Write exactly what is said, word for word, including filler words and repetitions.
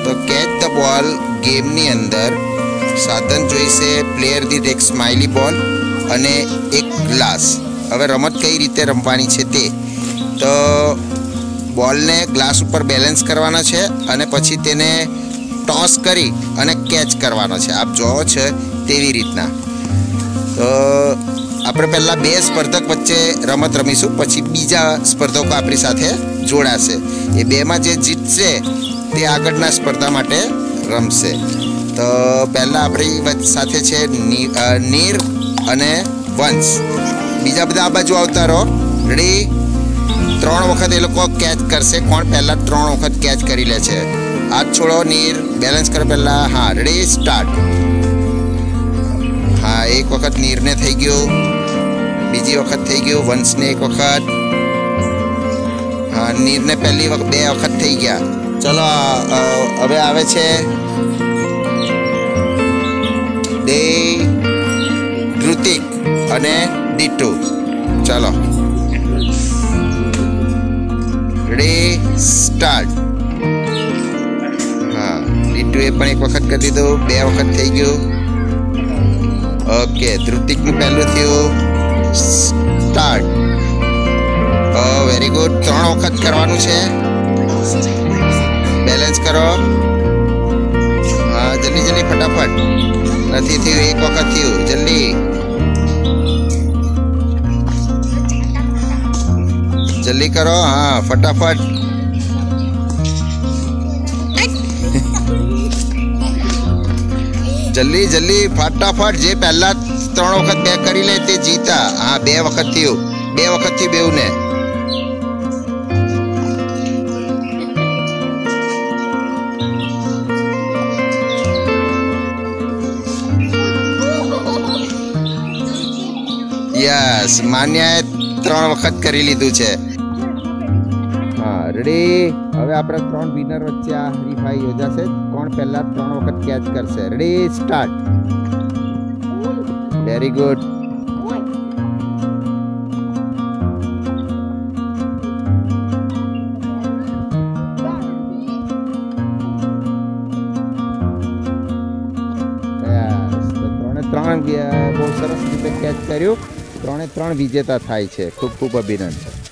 તો catch the ball ગેમની અંદર સાધન જોઈશે, પ્લેયર દીઠ એક સ્માઇલી બોલ અને એક ગ્લાસ. હવે રમત કઈ રીતે રમવાની છે તે તો બોલને ગ્લાસ ઉપર બેલેન્સ કરવાનો છે અને પછી તેને ટોસ કરી અને કેચ કરવાનો છે. આપ જોવો છો તેવી રીતના. તો આપણે પહેલાં બે સ્પર્ધક વચ્ચે રમત રમીશું, પછી બીજા સ્પર્ધકો આપણી સાથે જોડાશે. એ બેમાં જે જીતશે તે આગળના સ્પર્ધા માટે રમશે. તો પહેલાં આપણી સાથે છે નીર અને વંશ. બીજા બધા આ બાજુ આવતા રહો. રેડી? ત્રણ વખત એ લોકો કેચ કરશે. કોણ પહેલાં ત્રણ વખત કેચ કરી લે છે? હાથ છોડો નીર, બેલેન્સ કરો પહેલાં. હા, રેડી, સ્ટાર્ટ. હા, એક વખત નીરને થઈ ગયું, બીજી વખત થઈ ગયું વંશને એક વખત. હા, નીરને પહેલી વખત બે વખત થઈ ગયા. ચલો હવે આવે છે દે ધૃતિક અને દીટુ. ચલો રેડી, સ્ટાર્ટ. હા, દીટુએ પણ એક વખત કરી દીધું, બે વખત થઈ ગયું. ઓકે, ધૃતિકનું પહેલું થયું. સ્ટાર્ટ. Very good. ત્રણ વખત કરવાનું છે. બેલેન્સ કરો. હા, જલ્દી જલ્દી ફટાફટ. નથી થયું, એક વખત થયું. જલ્દી જલ્દી કરો. હા, ફટાફટ. જલ્દી જલ્દી ફટાફટ. જે પહેલા ત્રણ વખત બે કરી લે તે જીતા. હા, બે વખત થયું. બે વખત થી બેઉ ને. યસ, માન્યાએ ત્રણ વખત કરી લીધું છે. હા, રેડી. હવે આપણે ત્રણ વિનર વચ્ચે આ હરીફાઈ યોજાશે. કોણ પહેલા ત્રણ વખત કેચ કરશે? Ready, start. Very good. ત્રણે ત્રણ બહુ સરસ રીતે કેચ કર્યું. ત્રણે ત્રણ વિજેતા થાય છે. ખૂબ ખૂબ અભિનંદન.